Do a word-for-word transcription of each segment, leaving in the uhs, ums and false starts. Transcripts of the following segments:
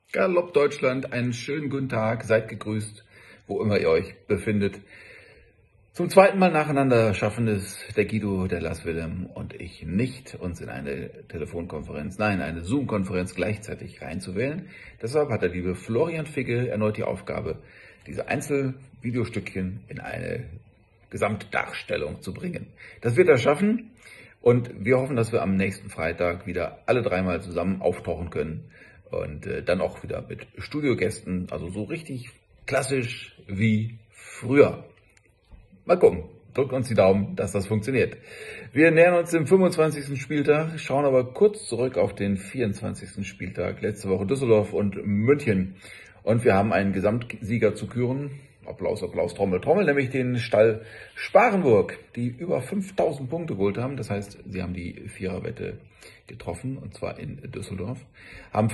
Galopp Deutschland, einen schönen guten Tag, seid gegrüßt, wo immer ihr euch befindet. Zum zweiten Mal nacheinander schaffen es der Guido, der Lars Willem und ich nicht, uns in eine Telefonkonferenz, nein, eine Zoom-Konferenz gleichzeitig reinzuwählen. Deshalb hat der liebe Florian Figge erneut die Aufgabe, diese Einzelvideostückchen in eine Gesamtdarstellung zu bringen. Das wird er schaffen und wir hoffen, dass wir am nächsten Freitag wieder alle dreimal zusammen auftauchen können. Und äh, dann auch wieder mit Studiogästen, also so richtig klassisch wie früher. Mal gucken, drückt uns die Daumen, dass das funktioniert. Wir nähern uns dem fünfundzwanzigsten Spieltag, schauen aber kurz zurück auf den vierundzwanzigsten Spieltag, letzte Woche Düsseldorf und München. Und wir haben einen Gesamtsieger zu küren. Applaus, Applaus, Trommel, Trommel, nämlich den Stall Sparenburg, die über fünftausend Punkte geholt haben. Das heißt, sie haben die Viererwette getroffen, und zwar in Düsseldorf, haben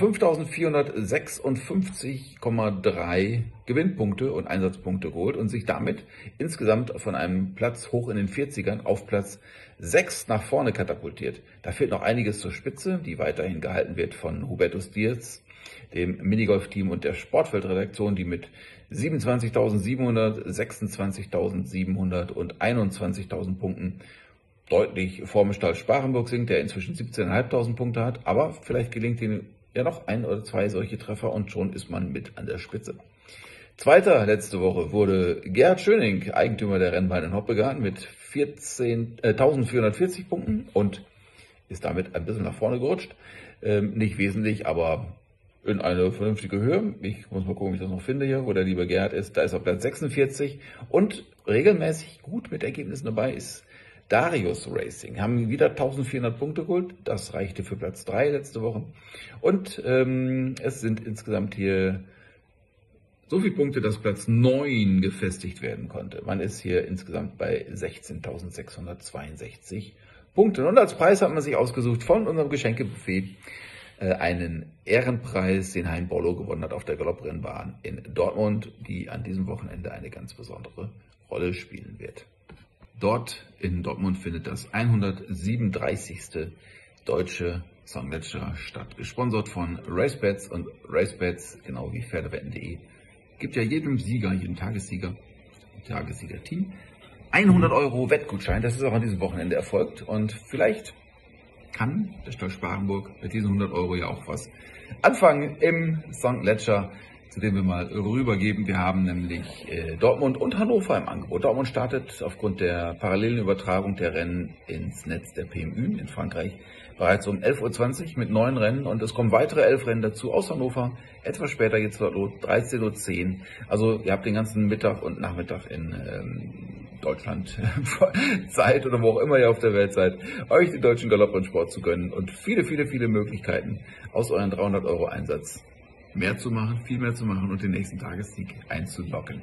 fünftausendvierhundertsechsundfünfzig Komma drei Gewinnpunkte und Einsatzpunkte geholt und sich damit insgesamt von einem Platz hoch in den vierzigern auf Platz sechs nach vorne katapultiert. Da fehlt noch einiges zur Spitze, die weiterhin gehalten wird von Hubertus Dietz, dem Minigolf-Team und der Sportfeldredaktion, die mit siebenundzwanzigtausendsiebenhundert, sechsundzwanzigtausendsiebenhundert und einundzwanzigtausend Punkten deutlich vor dem Stall Sparenburg sind, der inzwischen siebzehntausendfünfhundert Punkte hat. Aber vielleicht gelingt ihnen ja noch ein oder zwei solche Treffer und schon ist man mit an der Spitze. Zweiter letzte Woche wurde Gerhard Schöning, Eigentümer der Rennbahn in Hoppegarten, mit vierzehn, äh, eintausendvierhundertvierzig Punkten und ist damit ein bisschen nach vorne gerutscht. Ähm, nicht wesentlich, aber in eine vernünftige Höhe. Ich muss mal gucken, ob ich das noch finde hier, wo der liebe Gerhard ist. Da ist er auf Platz sechsundvierzig und regelmäßig gut mit Ergebnissen dabei ist Darius Racing. Haben wieder eintausendvierhundert Punkte geholt. Das reichte für Platz drei letzte Woche. Und ähm, es sind insgesamt hier so viele Punkte, dass Platz neun gefestigt werden konnte. Man ist hier insgesamt bei sechzehntausendsechshundertzweiundsechzig Punkten. Und als Preis hat man sich ausgesucht von unserem Geschenkebuffet einen Ehrenpreis, den Hein Bollo gewonnen hat auf der Galopprennbahn in Dortmund, die an diesem Wochenende eine ganz besondere Rolle spielen wird. Dort in Dortmund findet das hundertsiebenunddreißigste Deutsche Songletcher statt, gesponsert von RaceBets, und RaceBets, genau wie Pferdewetten punkt de, gibt ja jedem Sieger, jedem Tagessieger, Tagessieger-Team, hundert Euro Wettgutschein. Das ist auch an diesem Wochenende erfolgt und vielleicht kann der Stall Sparenburg mit diesen hundert Euro ja auch was anfangen im Songletcher, zu dem wir mal rübergeben. Wir haben nämlich äh, Dortmund und Hannover im Angebot. Dortmund startet aufgrund der parallelen Übertragung der Rennen ins Netz der P M Ü in Frankreich bereits um elf Uhr zwanzig mit neun Rennen und es kommen weitere elf Rennen dazu aus Hannover. Etwas später geht es dort los, dreizehn Uhr zehn. Also ihr habt den ganzen Mittag und Nachmittag in ähm, Deutschland Zeit oder wo auch immer ihr auf der Welt seid, euch den deutschen Galopprennsport zu gönnen und viele, viele, viele Möglichkeiten aus euren dreihundert Euro Einsatz mehr zu machen, viel mehr zu machen und den nächsten Tagessieg einzulocken.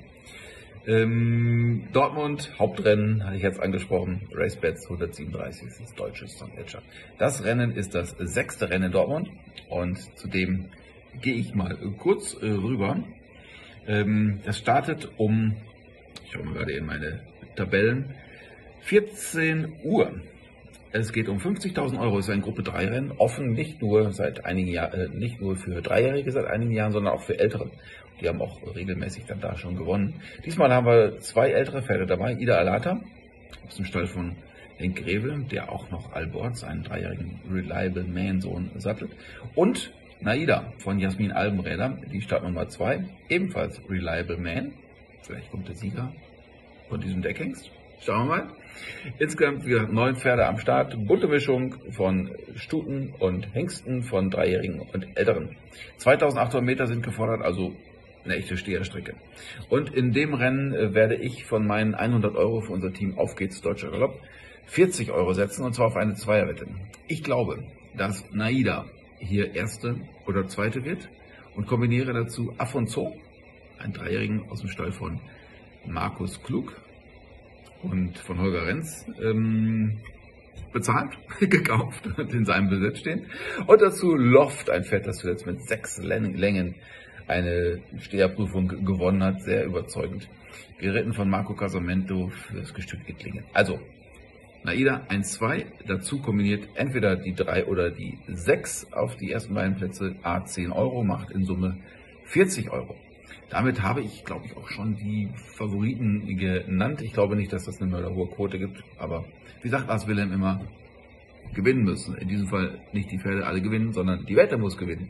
Ähm, Dortmund, Hauptrennen, hatte ich jetzt angesprochen, RaceBets hundertsiebenunddreißig, das deutsche Songletcher. Das Rennen ist das sechste Rennen in Dortmund und zudem gehe ich mal kurz äh, rüber. Ähm, das startet um, ich schaue mal gerade in meine Tabellen, vierzehn Uhr. Es geht um fünfzigtausend Euro, es ist ein Gruppe drei Rennen, offen nicht nur seit einigen Jahren, äh, nicht nur für Dreijährige seit einigen Jahren, sondern auch für Ältere. Die haben auch regelmäßig dann da schon gewonnen. Diesmal haben wir zwei ältere Pferde dabei, Ida Alata aus dem Stall von Henk Greve, der auch noch Alborz, einen dreijährigen Reliable Man Sohn, sattelt, und Naida von Jasmin Albenräder, die Startnummer zwei, ebenfalls Reliable Man. Vielleicht kommt der Sieger von diesem Deckhengst. Schauen wir mal. Insgesamt wieder neun Pferde am Start. Bunte Mischung von Stuten und Hengsten, von Dreijährigen und Älteren. zweitausendachthundert Meter sind gefordert, also eine echte Steherstrecke. Und in dem Rennen werde ich von meinen hundert Euro für unser Team Auf geht's Deutscher Galopp vierzig Euro setzen, und zwar auf eine Zweierwette. Ich glaube, dass Naida hier Erste oder Zweite wird und kombiniere dazu Afonso, einen Dreijährigen aus dem Stall von Markus Klug und von Holger Renz, ähm, bezahlt, gekauft und in seinem Besitz stehen. Und dazu Loft, ein Pferd, das jetzt mit sechs Längen eine Steherprüfung gewonnen hat, sehr überzeugend. Geritten von Marco Casamento für das Gestüt Gittlingen. Also, Naida eins zwei, dazu kombiniert entweder die drei oder die sechs auf die ersten beiden Plätze, a zehn Euro, macht in Summe vierzig Euro. Damit habe ich, glaube ich, auch schon die Favoriten genannt. Ich glaube nicht, dass das eine mörderhohe Quote gibt, aber wie sagt Lars Wilhelm immer, gewinnen müssen. In diesem Fall nicht die Pferde alle gewinnen, sondern die Wette muss gewinnen.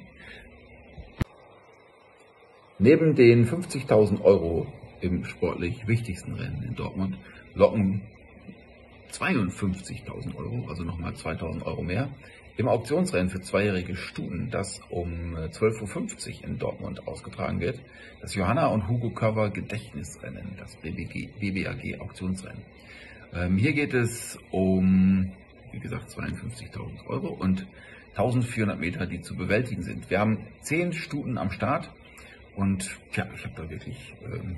Neben den fünfzigtausend Euro im sportlich wichtigsten Rennen in Dortmund locken zweiundfünfzigtausend Euro, also nochmal zweitausend Euro mehr, im Auktionsrennen für zweijährige Stuten, das um zwölf Uhr fünfzig in Dortmund ausgetragen wird, das Johanna und Hugo Cover Gedächtnisrennen, das B B A G Auktionsrennen. Ähm, hier geht es um, wie gesagt, zweiundfünfzigtausend Euro und eintausendvierhundert Meter, die zu bewältigen sind. Wir haben zehn Stuten am Start und ja, ich habe da wirklich ähm,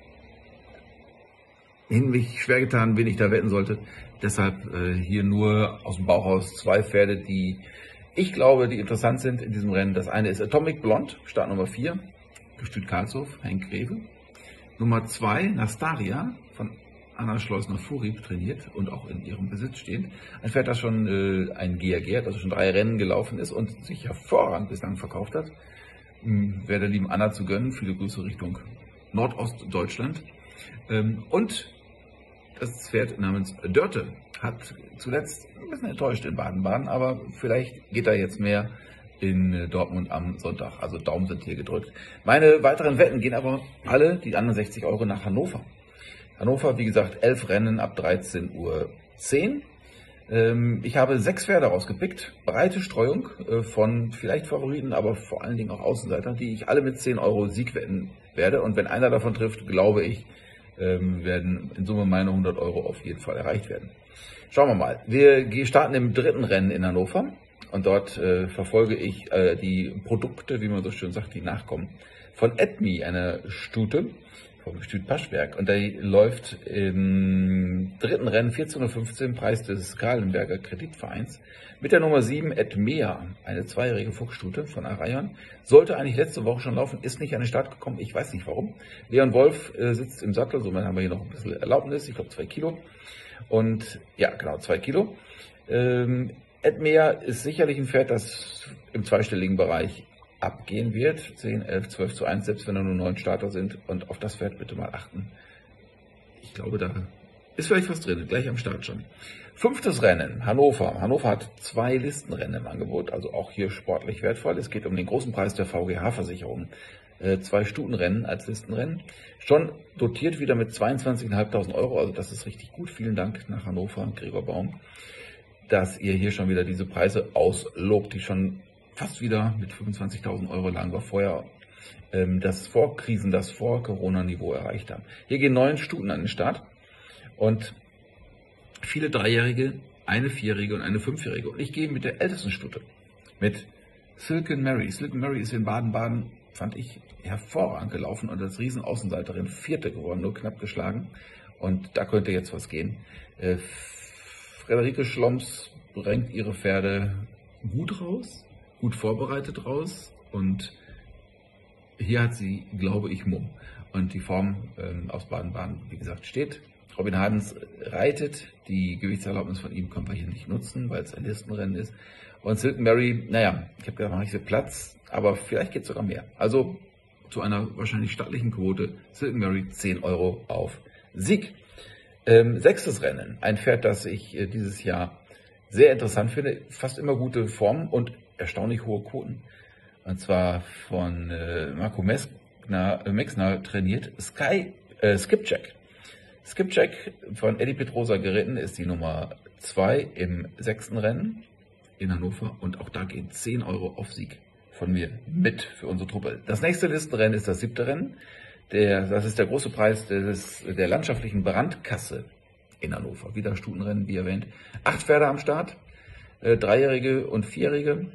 mich schwer getan, wen ich da wetten sollte. Deshalb äh, hier nur aus dem Bauch raus zwei Pferde, die ich glaube, die interessant sind in diesem Rennen. Das eine ist Atomic Blonde, Start Nummer vier, Gestüt Karlshof, Henk Greve. Nummer zwei, Nastaria, von Anna Schleusner-Furib trainiert und auch in ihrem Besitz stehend. Ein Pferd, das schon äh, ein G A G hat, also schon drei Rennen gelaufen ist und sich hervorragend bislang verkauft hat. Hm, wäre der lieben Anna zu gönnen. Viele Grüße Richtung Nordostdeutschland. Ähm, und das Pferd namens Dörte hat zuletzt ein bisschen enttäuscht in Baden-Baden, aber vielleicht geht da jetzt mehr in Dortmund am Sonntag. Also Daumen sind hier gedrückt. Meine weiteren Wetten gehen aber alle, die anderen sechzig Euro, nach Hannover. Hannover, wie gesagt, elf Rennen ab dreizehn Uhr zehn. Ich habe sechs Pferde rausgepickt, breite Streuung von vielleicht Favoriten, aber vor allen Dingen auch Außenseitern, die ich alle mit zehn Euro Sieg wetten werde. Und wenn einer davon trifft, glaube ich, werden in Summe meine hundert Euro auf jeden Fall erreicht werden. Schauen wir mal. Wir starten im dritten Rennen in Hannover und dort äh, verfolge ich äh, die Produkte, wie man so schön sagt, die nachkommen, von Edmi, einer Stute vom Gestüt Paschberg. Und der läuft im dritten Rennen vierzehn Uhr fünfzehn, Preis des Kahlenberger Kreditvereins, mit der Nummer sieben Edmea, eine zweijährige Fuchsstute von Arayon. Sollte eigentlich letzte Woche schon laufen, ist nicht an den Start gekommen, ich weiß nicht warum. Leon Wolf äh, sitzt im Sattel, somit haben wir hier noch ein bisschen Erlaubnis, ich glaube zwei Kilo. Und ja, genau, zwei Kilo. Ähm, Edmea ist sicherlich ein Pferd, das im zweistelligen Bereich abgehen wird, zehn, elf, zwölf zu eins, selbst wenn da nur neun Starter sind, und auf das Pferd bitte mal achten. Ich glaube, da ist vielleicht was drin, gleich am Start schon. Fünftes Rennen, Hannover. Hannover hat zwei Listenrennen im Angebot, also auch hier sportlich wertvoll. Es geht um den großen Preis der V G H-Versicherung. Äh, zwei Stutenrennen als Listenrennen. Schon dotiert wieder mit zweiundzwanzigtausendfünfhundert Euro, also das ist richtig gut. Vielen Dank nach Hannover, Gregor Baum, dass ihr hier schon wieder diese Preise auslobt, die schon fast wieder mit fünfundzwanzigtausend Euro lagen, war vorher ähm, das Vorkrisen, das Vor-Corona-Niveau erreicht haben. Hier gehen neun Stuten an den Start und viele Dreijährige, eine Vierjährige und eine Fünfjährige. Und ich gehe mit der ältesten Stute, mit Silken Mary. Silken Mary ist in Baden-Baden, fand ich, hervorragend gelaufen und als Riesenaußenseiterin Vierte geworden, nur knapp geschlagen. Und da könnte jetzt was gehen. Äh, Frederike Schloms bringt ihre Pferde gut raus, gut vorbereitet raus, und hier hat sie, glaube ich, Mumm. Und die Form ähm, aus Baden-Baden, wie gesagt, steht. Robin Hadens reitet, die Gewichtserlaubnis von ihm können wir hier nicht nutzen, weil es ein Listenrennen ist. Und Silken Mary, naja, ich habe gedacht, mache ich für Platz, aber vielleicht geht es sogar mehr. Also zu einer wahrscheinlich stattlichen Quote, Silken Mary zehn Euro auf Sieg. Ähm, sechstes Rennen, ein Pferd, das ich äh, dieses Jahr sehr interessant finde, fast immer gute Formen und erstaunlich hohe Quoten. Und zwar von äh, Marco Mexner, äh, Mexner trainiert, Sky, äh, Skipjack. Skipjack von Eddie Petrosa geritten, ist die Nummer zwei im sechsten Rennen in Hannover, und auch da gehen zehn Euro auf Sieg von mir mit für unsere Truppe. Das nächste Listenrennen ist das siebte Rennen. Der, das ist der große Preis des, der landschaftlichen Brandkasse in Hannover. Wieder Stutenrennen, wie erwähnt. Acht Pferde am Start, äh, Dreijährige und Vierjährige.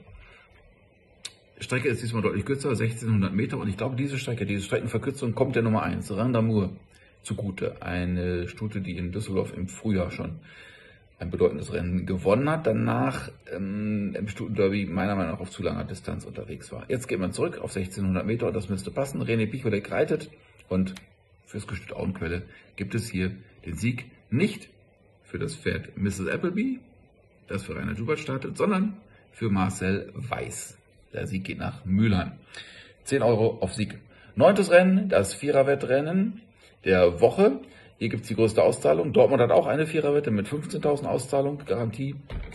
Strecke ist diesmal deutlich kürzer, sechzehnhundert Meter. Und ich glaube, diese Strecke, diese Streckenverkürzung kommt der Nummer eins, Randamur, zugute. Eine Stute, die in Düsseldorf im Frühjahr schon ein bedeutendes Rennen gewonnen hat, danach ähm, im Stutenderby meiner Meinung nach auf zu langer Distanz unterwegs war. Jetzt geht man zurück auf sechzehnhundert Meter und das müsste passen. René Picholek reitet, und fürs Gestüt Auenquelle gibt es hier den Sieg nicht für das Pferd Misses Appleby, das für Rainer Jubert startet, sondern für Marcel Weiß. Der Sieg geht nach Mülheim. zehn Euro auf Sieg. Neuntes Rennen, das Viererwettrennen der Woche. Hier gibt es die größte Auszahlung. Dortmund hat auch eine Viererwette mit fünfzehntausend Auszahlung, Garantie.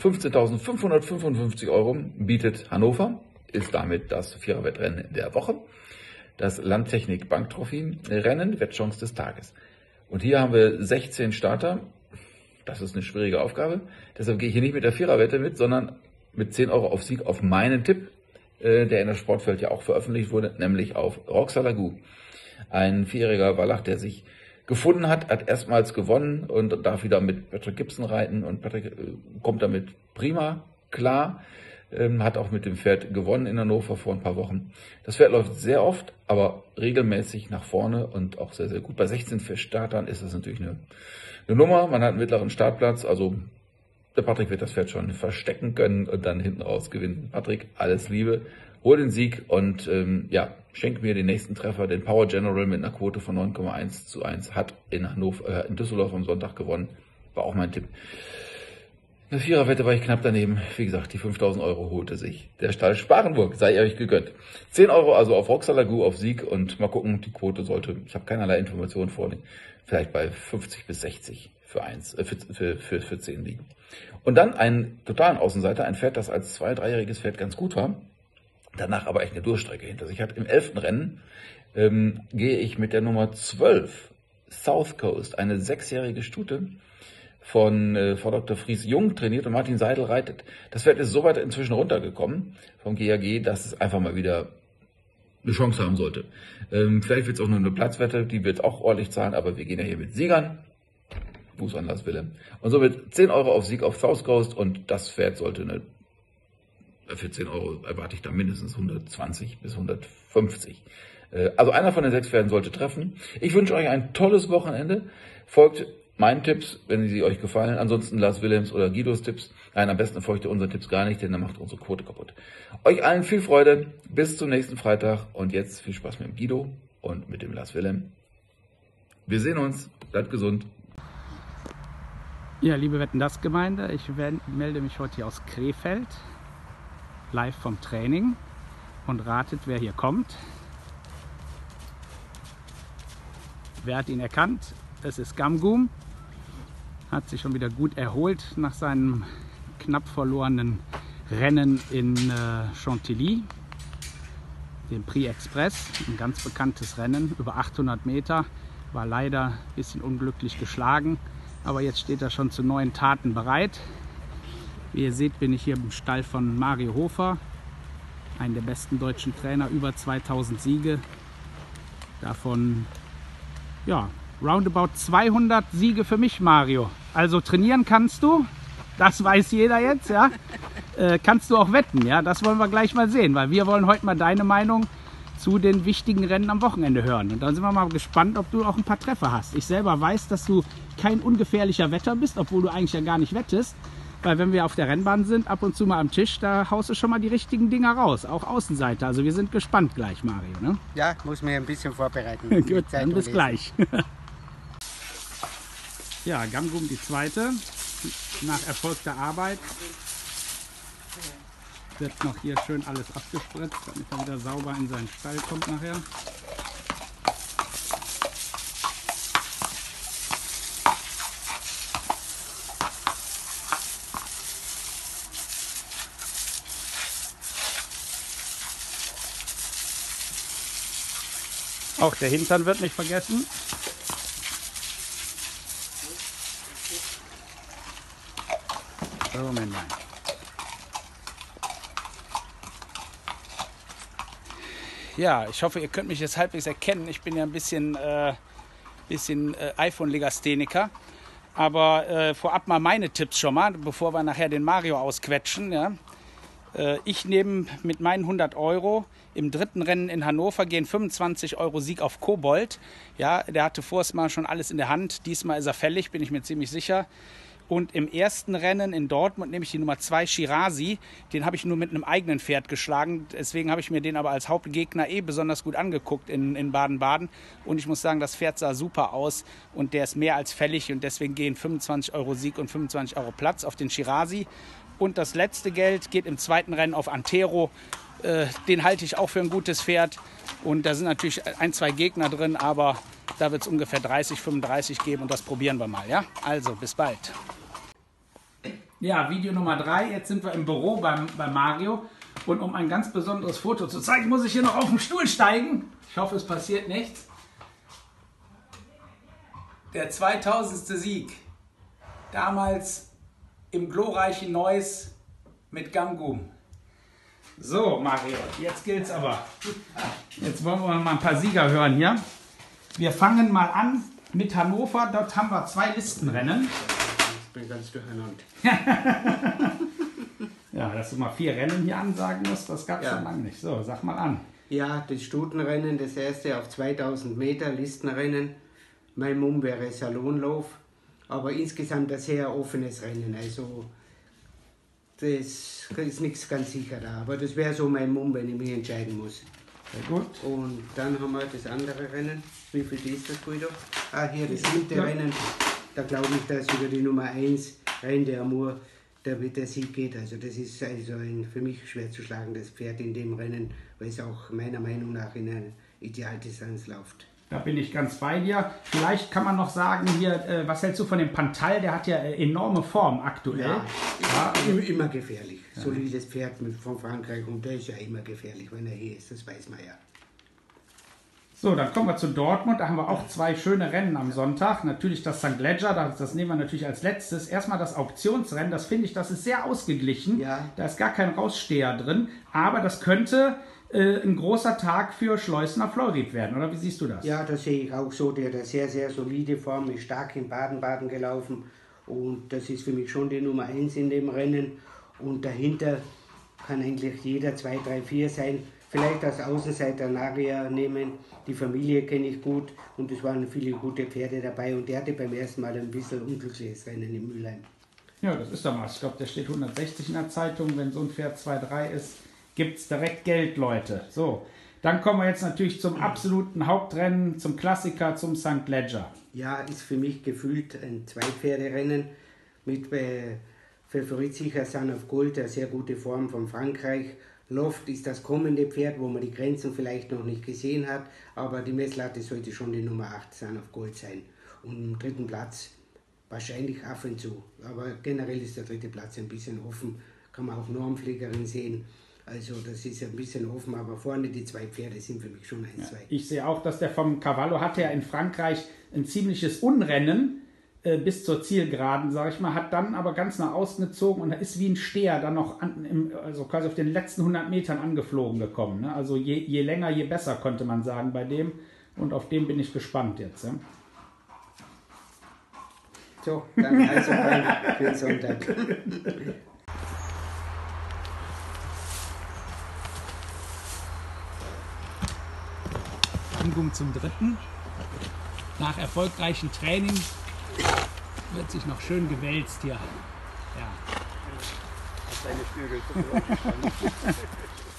fünfzehntausendfünfhundertfünfundfünfzig Euro bietet Hannover, ist damit das Viererwettrennen der Woche. Das Landtechnik Banktrophy-Rennen, Wettchance des Tages. Und hier haben wir sechzehn Starter. Das ist eine schwierige Aufgabe. Deshalb gehe ich hier nicht mit der Viererwette mit, sondern mit zehn Euro auf Sieg auf meinen Tipp, der in der Sportwelt ja auch veröffentlicht wurde, nämlich auf Roxalagu. Ein vierjähriger Wallach, der sich gefunden hat, hat erstmals gewonnen und darf wieder mit Patrick Gibson reiten. Und Patrick äh, kommt damit prima klar, ähm, hat auch mit dem Pferd gewonnen in Hannover vor ein paar Wochen. Das Pferd läuft sehr oft, aber regelmäßig nach vorne und auch sehr, sehr gut. Bei sechzehn Startern ist das natürlich eine, eine Nummer. Man hat einen mittleren Startplatz, also der Patrick wird das Pferd schon verstecken können und dann hinten raus gewinnen. Patrick, alles Liebe, hol den Sieg und ähm, ja, schenk mir den nächsten Treffer. Den Power General mit einer Quote von neun Komma eins zu eins hat in, Hannover, äh, in Düsseldorf am Sonntag gewonnen. War auch mein Tipp. Eine Viererwette war ich knapp daneben. Wie gesagt, die fünftausend Euro holte sich der Stall Sparenburg. Sei euch gegönnt. zehn Euro also auf Roxalagu, auf Sieg und mal gucken, die Quote sollte, ich habe keinerlei Informationen vorliegen, vielleicht bei fünfzig bis sechzig für eins, äh, für, für, für, für zehn liegen. Und dann einen totalen Außenseiter, ein Pferd, das als zwei-, dreijähriges Pferd ganz gut war, danach aber echt eine Durchstrecke hinter sich hat. Im elften Rennen ähm, gehe ich mit der Nummer zwölf, South Coast, eine sechsjährige Stute von äh, Frau Doktor Fries Jung trainiert und Martin Seidel reitet. Das Pferd ist so weit inzwischen runtergekommen vom G A G, dass es einfach mal wieder eine Chance haben sollte. Ähm, vielleicht wird es auch nur eine Platzwette, die wird auch ordentlich zahlen, aber wir gehen ja hier mit Siegern. Fuß an Lars Willem. Und somit zehn Euro auf Sieg auf South Coast und das Pferd sollte eine, für zehn Euro erwarte ich da mindestens hundertzwanzig bis hundertfünfzig. Also einer von den sechs Pferden sollte treffen. Ich wünsche euch ein tolles Wochenende. Folgt meinen Tipps, wenn sie euch gefallen. Ansonsten Lars Willems oder Guidos Tipps. Nein, am besten folgt ihr unseren Tipps gar nicht, denn dann macht unsere Quote kaputt. Euch allen viel Freude. Bis zum nächsten Freitag. Und jetzt viel Spaß mit dem Guido und mit dem Lars Willem. Wir sehen uns. Bleibt gesund. Ja, liebe Wetten, das Gemeinde, ich melde mich heute hier aus Krefeld, live vom Training und ratet, wer hier kommt. Wer hat ihn erkannt? Es ist Gamgum, hat sich schon wieder gut erholt nach seinem knapp verlorenen Rennen in äh, Chantilly, dem Prix Express, ein ganz bekanntes Rennen, über achthundert Meter, war leider ein bisschen unglücklich geschlagen. Aber jetzt steht er schon zu neuen Taten bereit. Wie ihr seht, bin ich hier im Stall von Mario Hofer, einen der besten deutschen Trainer, über zweitausend Siege. Davon, ja, roundabout zweihundert Siege für mich, Mario. Also trainieren kannst du, das weiß jeder jetzt, ja. Äh, kannst du auch wetten, ja, das wollen wir gleich mal sehen, weil wir wollen heute mal deine Meinung zu den wichtigen Rennen am Wochenende hören. Und dann sind wir mal gespannt, ob du auch ein paar Treffer hast. Ich selber weiß, dass du kein ungefährlicher Wetter bist, obwohl du eigentlich ja gar nicht wettest. Weil wenn wir auf der Rennbahn sind, ab und zu mal am Tisch, da haust du schon mal die richtigen Dinger raus. Auch Außenseiter. Also wir sind gespannt gleich, Mario. Ne? Ja, muss mir ein bisschen vorbereiten. Gut, dann bis gleich. Ja, Gamgum die zweite. Nach erfolgter Arbeit wird noch hier schön alles abgespritzt, damit er wieder sauber in seinen Stall kommt nachher. Auch der Hintern wird nicht vergessen. So, Männlein. Ja, ich hoffe, ihr könnt mich jetzt halbwegs erkennen. Ich bin ja ein bisschen, äh, bisschen äh, iPhone-Legastheniker. Aber äh, vorab mal meine Tipps schon mal, bevor wir nachher den Mario ausquetschen. Ja. Äh, ich nehme mit meinen hundert Euro im dritten Rennen in Hannover gehen fünfundzwanzig Euro Sieg auf Kobold. Ja, der hatte vorher mal schon alles in der Hand. Diesmal ist er fällig, bin ich mir ziemlich sicher. Und im ersten Rennen in Dortmund nehme ich die Nummer zwei Shirazi. Den habe ich nur mit einem eigenen Pferd geschlagen. Deswegen habe ich mir den aber als Hauptgegner eh besonders gut angeguckt in, in Baden-Baden. Und ich muss sagen, das Pferd sah super aus und der ist mehr als fällig. Und deswegen gehen fünfundzwanzig Euro Sieg und fünfundzwanzig Euro Platz auf den Shirazi. Und das letzte Geld geht im zweiten Rennen auf Antero. Äh, den halte ich auch für ein gutes Pferd. Und da sind natürlich ein, zwei Gegner drin, aber da wird es ungefähr dreißig, fünfunddreißig geben und das probieren wir mal. Ja? Also, bis bald. Ja, Video Nummer drei. Jetzt sind wir im Büro beim, bei Mario. Und um ein ganz besonderes Foto zu zeigen, muss ich hier noch auf den Stuhl steigen. Ich hoffe, es passiert nichts. Der zweitausendste Sieg. Damals im glorreichen Neuss mit Gamgum. So, Mario, jetzt gilt's aber. Jetzt wollen wir mal ein paar Sieger hören hier. Wir fangen mal an mit Hannover. Dort haben wir zwei Listenrennen. Ich bin ganz durcheinander. Ja, dass du mal vier Rennen hier ansagen musst, das gab es Ja. schon lange nicht. So, sag mal an. Ja, das Stutenrennen, das erste auf zweitausend Meter Listenrennen. Mein Mumm wäre Salonlauf, aber insgesamt ein sehr offenes Rennen. Also das ist nichts ganz sicher da, aber das wäre so mein Mumm, wenn ich mich entscheiden muss. Sehr gut. Und dann haben wir das andere Rennen. Wie viel ist das, Guido? Ah, hier das siebte Ja. Rennen. Da glaube ich, dass über die Nummer eins Rein der Amour der mit der Sieg geht. Also das ist also ein für mich schwer zu schlagendes Pferd in dem Rennen, weil es auch meiner Meinung nach in einer Idealdistanz läuft. Da bin ich ganz bei dir. Vielleicht kann man noch sagen hier, äh, was hältst du von dem Pantal? Der hat ja äh, enorme Form aktuell. Ja, Ja, immer, immer gefährlich. Solides Pferd mit, von Frankreich und der ist ja immer gefährlich, wenn er hier ist, das weiß man ja. So, dann kommen wir zu Dortmund. Da haben wir auch zwei schöne Rennen am Sonntag. Natürlich das Sankt Leger, das, das nehmen wir natürlich als letztes. Erstmal das Auktionsrennen, das finde ich, das ist sehr ausgeglichen. Ja. Da ist gar kein Raussteher drin. Aber das könnte äh, ein großer Tag für Schleusner Fleury werden, oder wie siehst du das? Ja, das sehe ich auch so. Der hat eine sehr, sehr solide Form, ist stark in Baden-Baden gelaufen und das ist für mich schon die Nummer eins in dem Rennen. Und dahinter kann eigentlich jeder zwei, drei, vier sein. Vielleicht als Außenseiter Naria nehmen. Die Familie kenne ich gut und es waren viele gute Pferde dabei und der hatte beim ersten Mal ein bisschen unglückliches Rennen in Mülheim. Ja, das ist doch was. Ich glaube, der steht hundertsechzig in der Zeitung. Wenn so ein Pferd zwei drei ist, gibt es direkt Geld, Leute. So, dann kommen wir jetzt natürlich zum absoluten Hauptrennen, zum Klassiker, zum Sankt Leger. Ja, ist für mich gefühlt ein Zweipferderennen mit äh, Favorit sicher Son of Gold, eine sehr gute Form von Frankreich. Loft ist das kommende Pferd, wo man die Grenzen vielleicht noch nicht gesehen hat, aber die Messlatte sollte schon die Nummer acht Son of Gold sein. Und im dritten Platz wahrscheinlich Affen zu, aber generell ist der dritte Platz ein bisschen offen, kann man auch Normpflegerin sehen. Also das ist ein bisschen offen, aber vorne die zwei Pferde sind für mich schon ein, zwei. Ich sehe auch, dass der vom Cavallo hatte ja in Frankreich ein ziemliches Unrennen äh, bis zur Zielgeraden, sage ich mal, hat dann aber ganz nach außen gezogen und ist wie ein Steher dann noch an, im, also quasi auf den letzten hundert Metern angeflogen gekommen. Ne? Also je, je länger, je besser, konnte man sagen bei dem. Und auf den bin ich gespannt jetzt. Ja? So, dann also für den Sonntag. Gamgum zum dritten. Nach erfolgreichem Training wird sich noch schön gewälzt hier. Ja. Deine Flügel.